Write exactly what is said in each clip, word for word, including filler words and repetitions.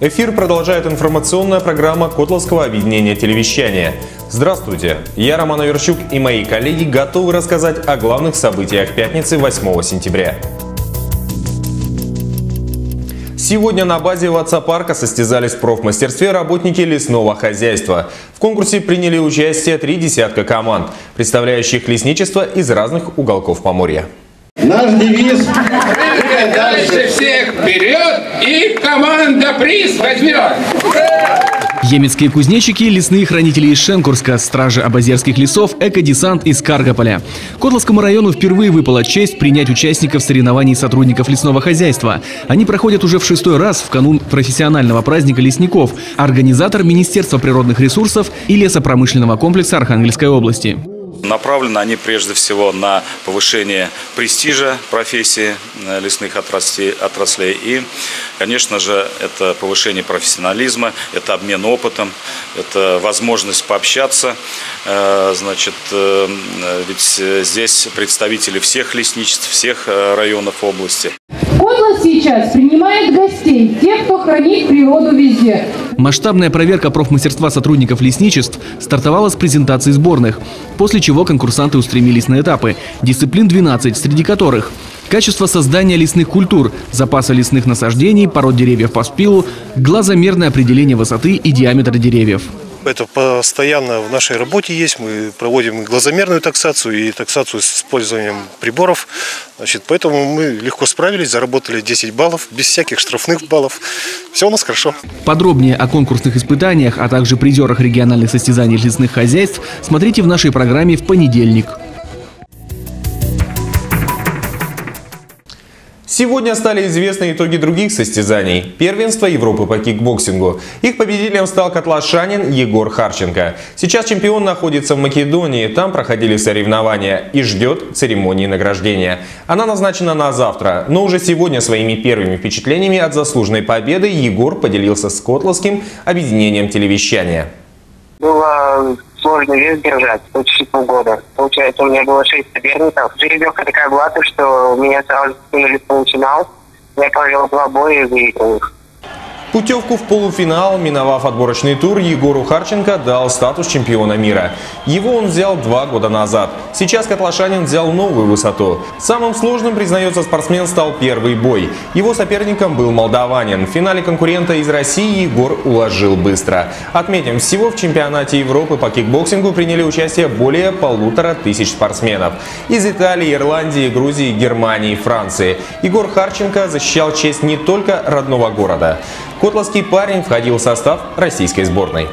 Эфир продолжает информационная программа Котловского объединения телевещания. Здравствуйте, я Роман Аверчук и мои коллеги готовы рассказать о главных событиях пятницы восьмого сентября. Сегодня на базе ВАЦА-парка состязались в профмастерстве работники лесного хозяйства. В конкурсе приняли участие три десятка команд, представляющих лесничество из разных уголков Поморья. Наш девиз «Дальше всех вперед, и команда приз возьмет!» Емецкие кузнечики, лесные хранители из Шенкурска, стражи Абазерских лесов, экодесант из Каргополя. Котловскому району впервые выпала честь принять участников соревнований сотрудников лесного хозяйства. Они проходят уже в шестой раз в канун профессионального праздника лесников. Организатор – Министерство природных ресурсов и лесопромышленного комплекса Архангельской области. Направлены они прежде всего на повышение престижа профессии лесных отраслей, отраслей. И, конечно же, это повышение профессионализма, это обмен опытом, это возможность пообщаться. Значит, ведь здесь представители всех лесничеств, всех районов области. Котлас сейчас принимает гостей, тех, кто хранит природу везде. Масштабная проверка профмастерства сотрудников лесничеств стартовала с презентации сборных, после чего конкурсанты устремились на этапы. Дисциплин двенадцать, среди которых качество создания лесных культур, запаса лесных насаждений, пород деревьев по спилу, глазомерное определение высоты и диаметра деревьев. Это постоянно в нашей работе есть. Мы проводим и глазомерную таксацию, и таксацию с использованием приборов. Значит, поэтому мы легко справились, заработали десять баллов, без всяких штрафных баллов. Все у нас хорошо. Подробнее о конкурсных испытаниях, а также призерах региональных состязаний лесных хозяйств смотрите в нашей программе в понедельник. Сегодня стали известны итоги других состязаний. Первенство Европы по кикбоксингу. Их победителем стал котлашанин Егор Харченко. Сейчас чемпион находится в Македонии. Там проходили соревнования и ждет церемонии награждения. Она назначена на завтра. Но уже сегодня своими первыми впечатлениями от заслуженной победы Егор поделился с Котловским объединением телевещания. Было сложно вес держать, почти полгода. Получается, у меня было шесть соперников. Жеребьевка такая была, что меня сразу скинули в полуфинал. Я провел два боя и выиграл их. Путевку в полуфинал, миновав отборочный тур, Егору Харченко дал статус чемпиона мира. Его он взял два года назад. Сейчас котлашанин взял новую высоту. Самым сложным, признается спортсмен, стал первый бой. Его соперником был молдаванин. В финале конкурента из России Егор уложил быстро. Отметим, всего в чемпионате Европы по кикбоксингу приняли участие более полутора тысяч спортсменов. Из Италии, Ирландии, Грузии, Германии, Франции. Егор Харченко защищал честь не только родного города. Котловский парень входил в состав российской сборной.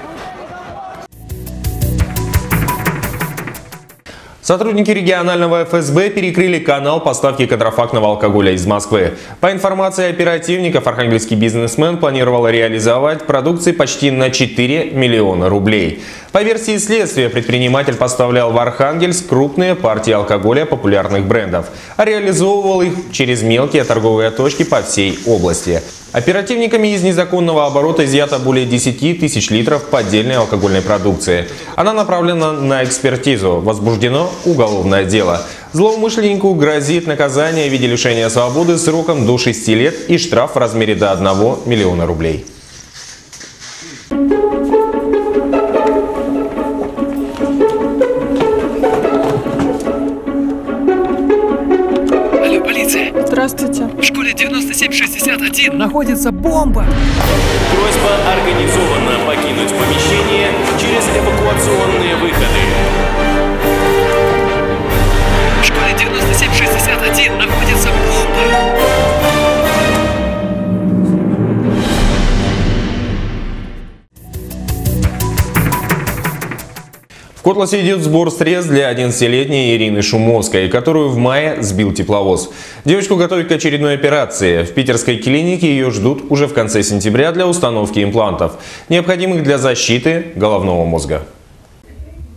Сотрудники регионального эф эс бэ перекрыли канал поставки контрафактного алкоголя из Москвы. По информации оперативников, архангельский бизнесмен планировал реализовать продукции почти на четыре миллиона рублей. По версии следствия, предприниматель поставлял в Архангельск крупные партии алкоголя популярных брендов, а реализовывал их через мелкие торговые точки по всей области. Оперативниками из незаконного оборота изъято более десяти тысяч литров поддельной алкогольной продукции. Она направлена на экспертизу. Возбуждено уголовное дело. Злоумышленнику грозит наказание в виде лишения свободы сроком до шести лет и штраф в размере до одного миллиона рублей. Алло, полиция. Здравствуйте. В школе девяносто семь шестьдесят один находится бомба. Просьба организованно покинуть помещение через эвакуационные выходы. В школе девяносто семь шестьдесят один находится бомба. В Котласе идет сбор средств для одиннадцатилетней Ирины Шумовской, которую в мае сбил тепловоз. Девочку готовят к очередной операции. В питерской клинике ее ждут уже в конце сентября для установки имплантов, необходимых для защиты головного мозга.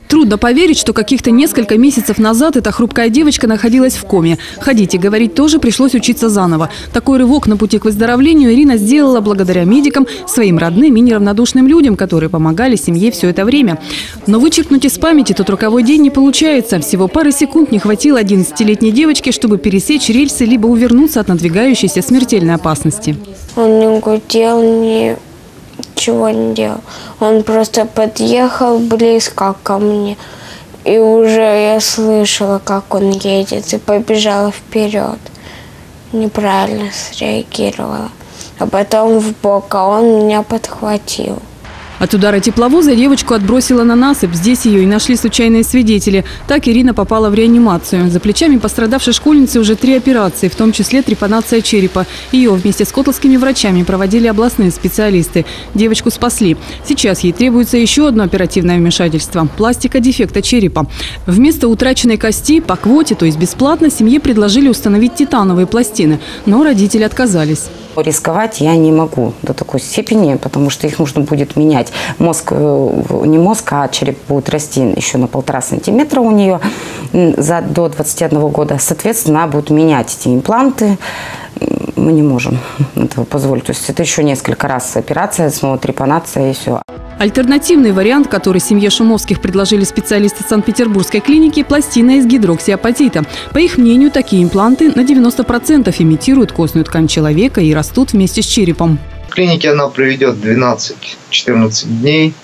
Трудно поверить, что каких-то несколько месяцев назад эта хрупкая девочка находилась в коме. Ходить и говорить тоже пришлось учиться заново. Такой рывок на пути к выздоровлению Ирина сделала благодаря медикам, своим родным и неравнодушным людям, которые помогали семье все это время. Но вычеркнуть из памяти тот роковой день не получается. Всего пары секунд не хватило одиннадцатилетней девочке, чтобы пересечь рельсы либо увернуться от надвигающейся смертельной опасности. Он не гудел, ни... Ничего не делал. Он просто подъехал близко ко мне. И уже я слышала, как он едет, и побежала вперед. Неправильно среагировала. А потом в бок, а он меня подхватил. От удара тепловоза девочку отбросило на насыпь. Здесь ее и нашли случайные свидетели. Так Ирина попала в реанимацию. За плечами пострадавшей школьницы уже три операции, в том числе трепанация черепа. Ее вместе с котловскими врачами проводили областные специалисты. Девочку спасли. Сейчас ей требуется еще одно оперативное вмешательство – пластика дефекта черепа. Вместо утраченной кости по квоте, то есть бесплатно, семье предложили установить титановые пластины. Но родители отказались. Рисковать я не могу до такой степени, потому что их нужно будет менять. Мозг, не мозг, а череп будет расти еще на полтора сантиметра у нее за, до двадцати одного года. Соответственно, она будет менять эти импланты. Мы не можем этого позволить. То есть это еще несколько раз операция, снова трепанация и все. Альтернативный вариант, который семье Шумовских предложили специалисты Санкт-Петербургской клиники – пластина из гидроксиапатита. По их мнению, такие импланты на девяносто процентов имитируют костную ткань человека и растут вместе с черепом. В клинике она проведет двенадцать-четырнадцать дней.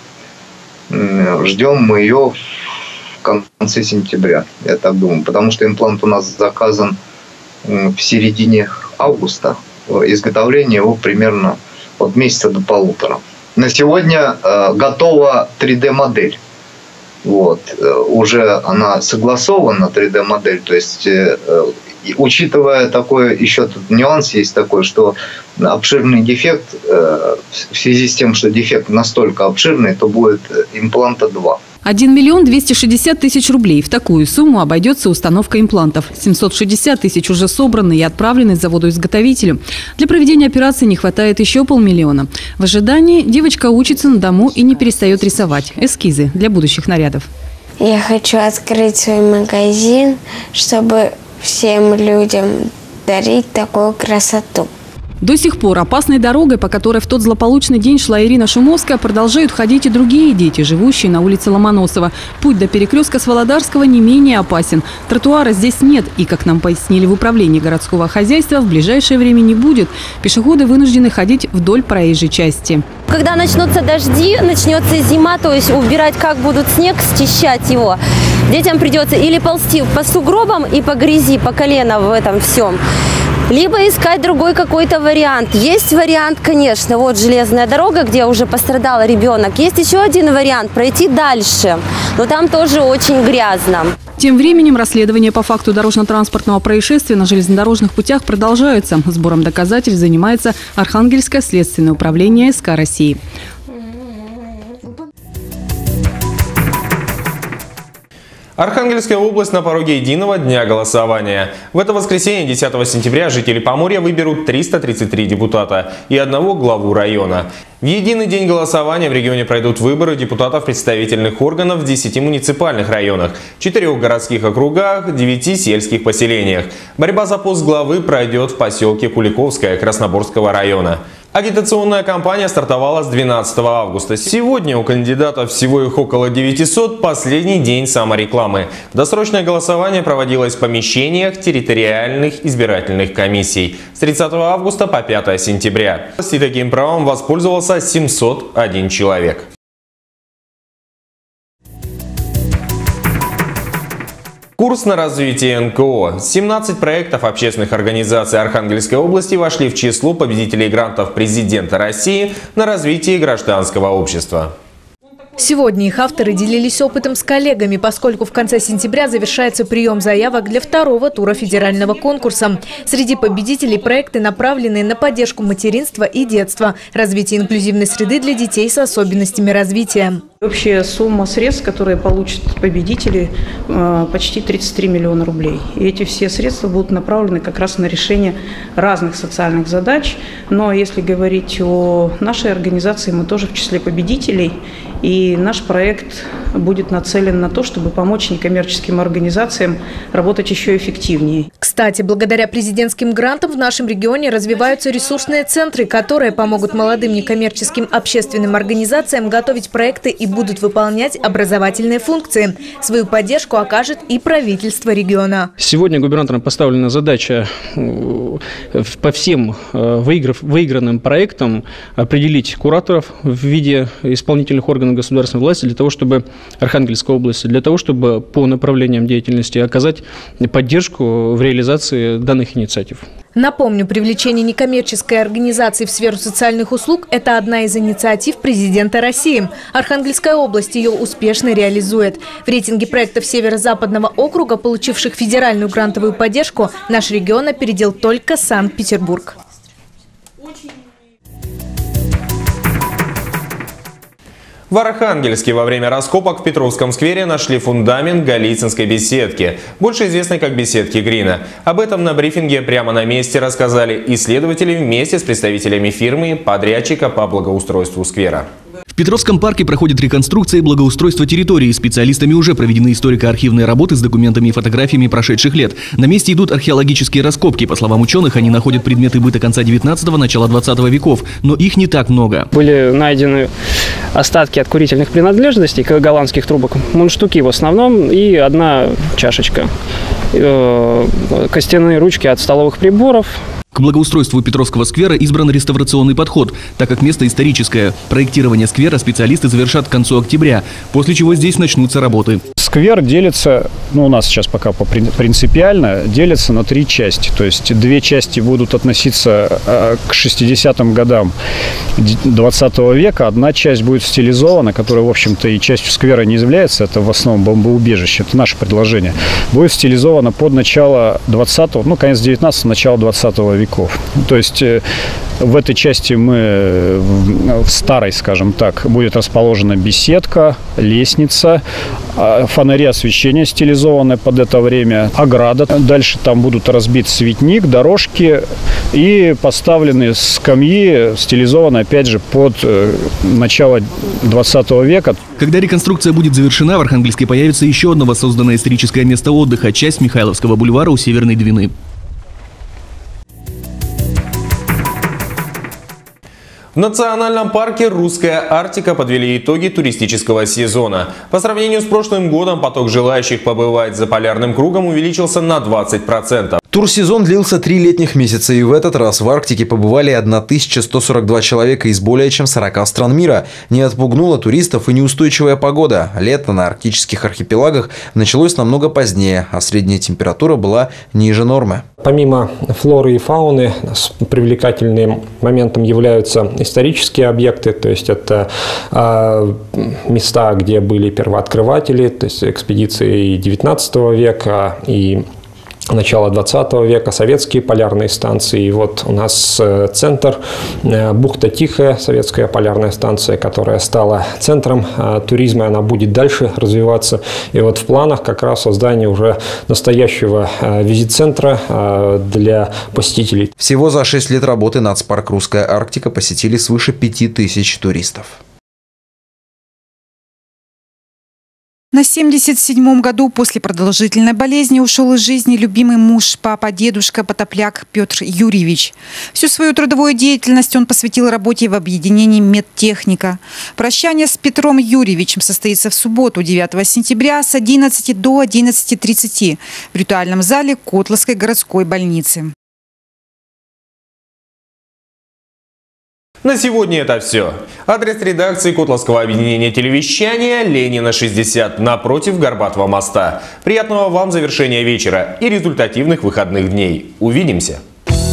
Ждем мы ее в конце сентября, я так думаю. Потому что имплант у нас заказан в середине августа. Изготовление его примерно от месяца до полутора. На сегодня э, готова три дэ модель. Вот. Уже она согласована, три дэ модель. То есть, э, э, учитывая такой, еще тут нюанс есть такой, что обширный дефект, э, в связи с тем, что дефект настолько обширный, то будет импланта два. один миллион двести шестьдесят тысяч рублей. В такую сумму обойдется установка имплантов. семьсот шестьдесят тысяч уже собраны и отправлены заводу-изготовителю. Для проведения операции не хватает еще полмиллиона. В ожидании девочка учится на дому и не перестает рисовать эскизы для будущих нарядов. Я хочу открыть свой магазин, чтобы всем людям дарить такую красоту. До сих пор опасной дорогой, по которой в тот злополучный день шла Ирина Шумовская, продолжают ходить и другие дети, живущие на улице Ломоносова. Путь до перекрестка с Володарского не менее опасен. Тротуара здесь нет и, как нам пояснили в управлении городского хозяйства, в ближайшее время не будет. Пешеходы вынуждены ходить вдоль проезжей части. Когда начнутся дожди, начнется зима, то есть убирать как будут снег, счищать его. Детям придется или ползти по сугробам и по грязи, по колено в этом всем, либо искать другой какой-то вариант. Есть вариант, конечно, вот железная дорога, где уже пострадал ребенок. Есть еще один вариант – пройти дальше, но там тоже очень грязно. Тем временем расследование по факту дорожно-транспортного происшествия на железнодорожных путях продолжается. Сбором доказательств занимается Архангельское следственное управление СК России. Архангельская область на пороге единого дня голосования. В это воскресенье, десятого сентября, жители Поморья выберут триста тридцать три депутата и одного главу района. В единый день голосования в регионе пройдут выборы депутатов представительных органов в десяти муниципальных районах, четырёх городских округах, девяти сельских поселениях. Борьба за пост главы пройдет в поселке Куликовское Красноборского района. Агитационная кампания стартовала с двенадцатого августа. Сегодня у кандидатов всего их около девятисот, последний день саморекламы. Досрочное голосование проводилось в помещениях территориальных избирательных комиссий с тридцатого августа по пятое сентября. И таким правом воспользовался семьсот один человек. Курс на развитие эн ка о. семнадцать проектов общественных организаций Архангельской области вошли в число победителей грантов президента России на развитие гражданского общества. Сегодня их авторы делились опытом с коллегами, поскольку в конце сентября завершается прием заявок для второго тура федерального конкурса. Среди победителей проекты, направленные на поддержку материнства и детства, развитие инклюзивной среды для детей с особенностями развития. Общая сумма средств, которые получат победители, почти тридцать три миллиона рублей. И эти все средства будут направлены как раз на решение разных социальных задач. Но если говорить о нашей организации, мы тоже в числе победителей. И наш проект будет нацелен на то, чтобы помочь некоммерческим организациям работать еще эффективнее. Кстати, благодаря президентским грантам в нашем регионе развиваются ресурсные центры, которые помогут молодым некоммерческим общественным организациям готовить проекты и будут выполнять образовательные функции. Свою поддержку окажет и правительство региона. Сегодня губернаторам поставлена задача по всем выиграв, выигранным проектам определить кураторов в виде исполнительных органов государственной власти для того, чтобы Архангельской области, для того, чтобы по направлениям деятельности оказать поддержку в реализации данных инициатив. Напомню, привлечение некоммерческой организации в сферу социальных услуг – это одна из инициатив президента России. Архангельская область ее успешно реализует. В рейтинге проектов Северо-Западного округа, получивших федеральную грантовую поддержку, наш регион опередил только Санкт-Петербург. В Архангельске во время раскопок в Петровском сквере нашли фундамент Голицынской беседки, больше известной как беседки Грина. Об этом на брифинге прямо на месте рассказали исследователи вместе с представителями фирмы подрядчика по благоустройству сквера. В Петровском парке проходит реконструкция и благоустройство территории. Специалистами уже проведены историко-архивные работы с документами и фотографиями прошедших лет. На месте идут археологические раскопки. По словам ученых, они находят предметы быта конца девятнадцатого – начала двадцатого веков. Но их не так много. Были найдены остатки от курительных принадлежностей, голландских трубок, мундштуки в основном и одна чашечка. Костяные ручки от столовых приборов. К благоустройству Петровского сквера избран реставрационный подход, так как место историческое. Проектирование сквера специалисты завершат к концу октября, после чего здесь начнутся работы. Сквер делится, ну у нас сейчас пока принципиально, делится на три части. То есть две части будут относиться к шестидесятым годам двадцатого века, одна часть будет стилизована, которая, в общем-то, и частью сквера не является, это в основном бомбоубежище, это наше предложение, будет стилизована под начало двадцатого, ну конец девятнадцатого, начало двадцатого веков. То есть в этой части мы, в старой, скажем так, будет расположена беседка, лестница, фонари освещения стилизованные под это время, ограда. Дальше там будут разбит цветник, дорожки и поставлены скамьи, стилизованные опять же под начало двадцатого века. Когда реконструкция будет завершена, в Архангельске появится еще одно воссозданное историческое место отдыха – часть Михайловского бульвара у Северной Двины. В национальном парке «Русская Арктика» подвели итоги туристического сезона. По сравнению с прошлым годом поток желающих побывать за полярным кругом увеличился на двадцать процентов. Турсезон длился три летних месяца, и в этот раз в Арктике побывали тысяча сто сорок два человека из более чем сорока стран мира. Не отпугнула туристов и неустойчивая погода. Лето на арктических архипелагах началось намного позднее, а средняя температура была ниже нормы. Помимо флоры и фауны, привлекательным моментом являются исторические объекты, то есть это э, места, где были первооткрыватели, то есть экспедиции девятнадцатого века и начала двадцатого века, советские полярные станции. И вот у нас центр Бухта Тихая, советская полярная станция, которая стала центром туризма, она будет дальше развиваться. И вот в планах как раз создание уже настоящего визит-центра для посетителей. Всего за шесть лет работы нацпарк «Русская Арктика» посетили свыше пяти тысяч туристов. На семьдесят седьмом году после продолжительной болезни ушел из жизни любимый муж, папа, дедушка, потопляк Петр Юрьевич. Всю свою трудовую деятельность он посвятил работе в объединении «Медтехника». Прощание с Петром Юрьевичем состоится в субботу, девятого сентября, с одиннадцати до одиннадцати тридцати в ритуальном зале Котласской городской больницы. На сегодня это все. Адрес редакции Котласского объединения телевещания Ленина шестьдесят напротив Горбатого моста. Приятного вам завершения вечера и результативных выходных дней. Увидимся!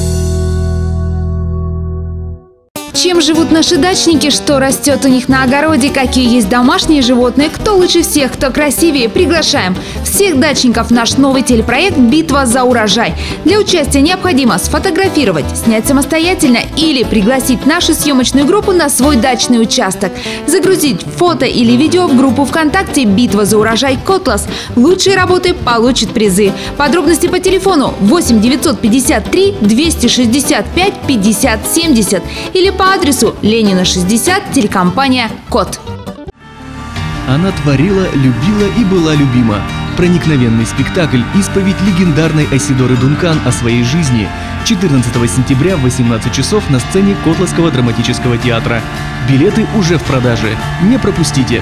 Чем живут наши дачники, что растет у них на огороде, какие есть домашние животные, кто лучше всех, кто красивее, приглашаем всех дачников в наш новый телепроект «Битва за урожай». Для участия необходимо сфотографировать, снять самостоятельно или пригласить нашу съемочную группу на свой дачный участок. Загрузить фото или видео в группу ВКонтакте «Битва за урожай Котлас». Лучшие работы получат призы. Подробности по телефону восемь девятьсот пятьдесят три двести шестьдесят пять пятьдесят семьдесят или по адресу Ленина шестьдесят, телекомпания «Кот». Она творила, любила и была любима. Проникновенный спектакль «Исповедь легендарной Айседоры Дункан» о своей жизни. четырнадцатого сентября в восемнадцать часов на сцене Котласского драматического театра. Билеты уже в продаже. Не пропустите!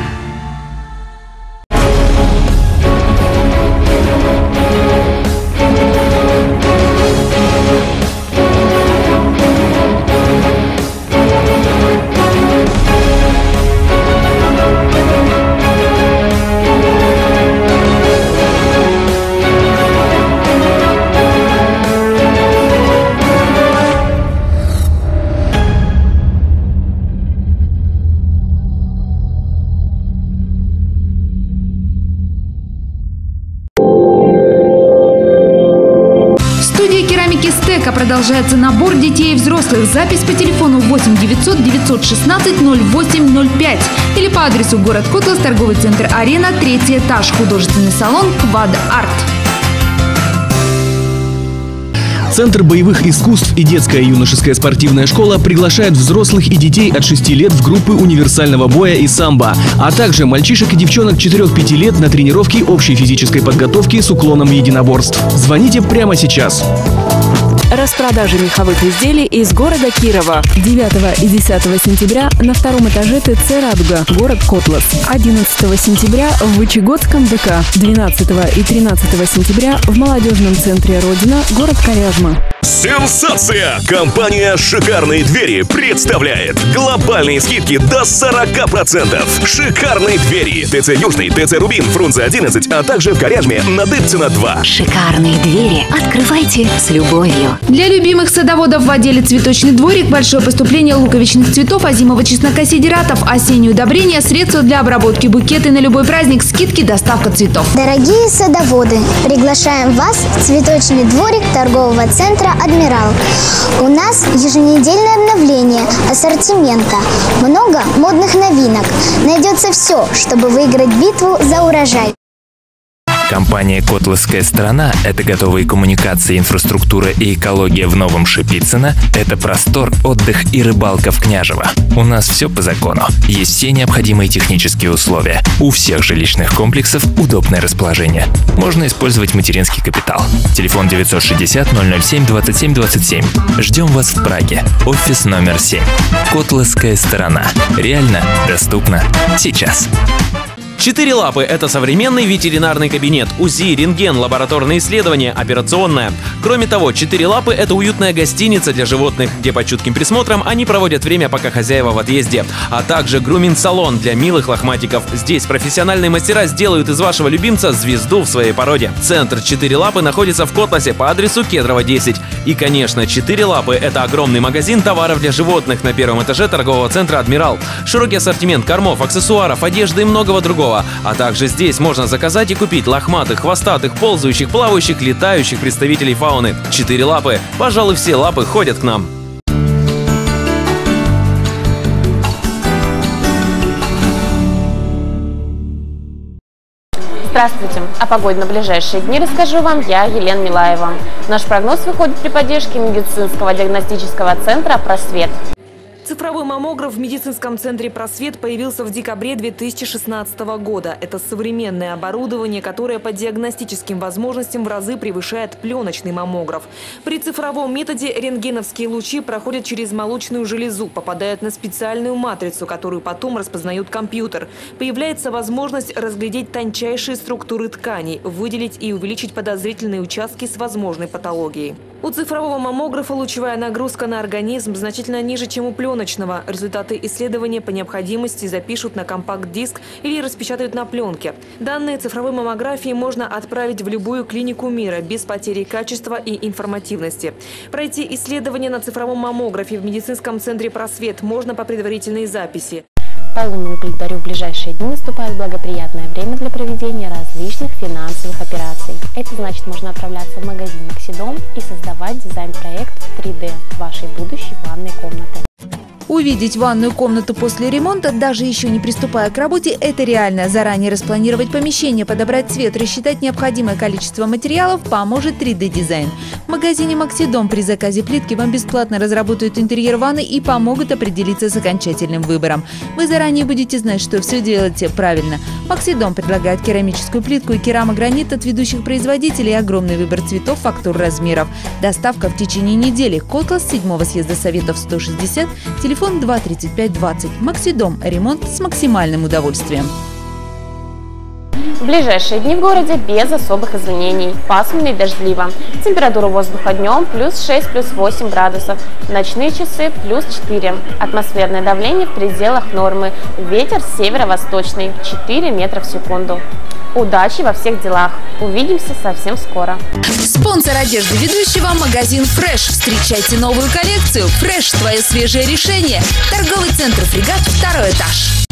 Продолжается набор детей и взрослых. Запись по телефону восемь девятьсот девятьсот шестнадцать ноль восемь ноль пять или по адресу город Котлас, торговый центр «Арена», третий этаж, художественный салон «Квад Арт». Центр боевых искусств и детская и юношеская спортивная школа приглашает взрослых и детей от шести лет в группы универсального боя и самбо, а также мальчишек и девчонок четырёх-пяти лет на тренировки общей физической подготовки с уклоном в единоборств. Звоните прямо сейчас. Распродажа меховых изделий из города Кирова. девятого и десятого сентября на втором этаже ТЦ «Радуга», город Котлас. одиннадцатого сентября в Вычегодском ДК. двенадцатого и тринадцатого сентября в молодежном центре «Родина», город Коряжма. Сенсация! Компания «Шикарные двери» представляет глобальные скидки до сорока процентов. Шикарные двери. ТЦ Южный, ТЦ Рубин, Фрунзе одиннадцать, а также в Коряжме на Дыбцина два. Шикарные двери. Открывайте с любовью. Для любимых садоводов в отделе «Цветочный дворик» большое поступление луковичных цветов, озимого чеснока, сидератов, осенние удобрения, средства для обработки, букеты на любой праздник, скидки, доставка цветов. Дорогие садоводы, приглашаем вас в «Цветочный дворик» торгового центра «Адмирал». У нас еженедельное обновление ассортимента, много модных новинок. Найдется все, чтобы выиграть битву за урожай. Компания «Котласская сторона» — это готовые коммуникации, инфраструктура и экология в Новом Шипицыно, это простор, отдых и рыбалка в Княжево. У нас все по закону. Есть все необходимые технические условия. У всех жилищных комплексов удобное расположение. Можно использовать материнский капитал. Телефон девятьсот шестьдесят ноль ноль семь двадцать семь двадцать семь. Ждем вас в Праге. Офис номер семь. «Котласская сторона». Реально доступно сейчас. Четыре лапы – это современный ветеринарный кабинет, УЗИ, рентген, лабораторные исследования, операционная. Кроме того, четыре лапы – это уютная гостиница для животных, где под чутким присмотром они проводят время, пока хозяева в отъезде. А также груминг-салон для милых лохматиков. Здесь профессиональные мастера сделают из вашего любимца звезду в своей породе. Центр четыре лапы находится в Котласе по адресу Кедрово десять. И, конечно, четыре лапы – это огромный магазин товаров для животных на первом этаже торгового центра «Адмирал». Широкий ассортимент кормов, аксессуаров, одежды и многого другого. А также здесь можно заказать и купить лохматых, хвостатых, ползающих, плавающих, летающих представителей фауны. Четыре лапы. Пожалуй, все лапы ходят к нам. Здравствуйте! О погоде на ближайшие дни расскажу вам я, Елена Милаева. Наш прогноз выходит при поддержке медицинского диагностического центра «Просвет». Цифровой маммограф в медицинском центре «Просвет» появился в декабре две тысячи шестнадцатого года. Это современное оборудование, которое по диагностическим возможностям в разы превышает пленочный маммограф. При цифровом методе рентгеновские лучи проходят через молочную железу, попадают на специальную матрицу, которую потом распознает компьютер. Появляется возможность разглядеть тончайшие структуры тканей, выделить и увеличить подозрительные участки с возможной патологией. У цифрового маммографа лучевая нагрузка на организм значительно ниже, чем у пленочного. Результаты исследования по необходимости запишут на компакт-диск или распечатают на пленке. Данные цифровой маммографии можно отправить в любую клинику мира без потери качества и информативности. Пройти исследование на цифровом маммографе в медицинском центре «Просвет» можно по предварительной записи. По лунному календарю в ближайшие дни наступает благоприятное время для проведения различных финансовых операций. Это значит, можно отправляться в магазин «Максидом» и создавать дизайн-проект в три дэ вашей будущей ванной комнаты. Увидеть ванную комнату после ремонта, даже еще не приступая к работе, это реально. Заранее распланировать помещение, подобрать цвет, рассчитать необходимое количество материалов поможет три дэ дизайн. В магазине «Максидом» при заказе плитки вам бесплатно разработают интерьер ванны и помогут определиться с окончательным выбором. Вы заранее будете знать, что все делаете правильно. «Максидом» предлагает керамическую плитку и керамогранит от ведущих производителей, огромный выбор цветов, фактур, размеров. Доставка в течение недели. Котлас, седьмого съезда Советов сто шестьдесят, телефон два тридцать пять двадцать. «Максидом» – ремонт с максимальным удовольствием. В ближайшие дни в городе без особых изменений. Пасмурно и дождливо. Температура воздуха днем плюс шесть, плюс восемь градусов. Ночные часы плюс четыре. Атмосферное давление в пределах нормы. Ветер северо-восточный четыре метра в секунду. Удачи во всех делах. Увидимся совсем скоро. Спонсор одежды ведущего – магазин «Фреш». Встречайте новую коллекцию. «Фреш» – твое свежее решение. Торговый центр «Фрегат», второй этаж.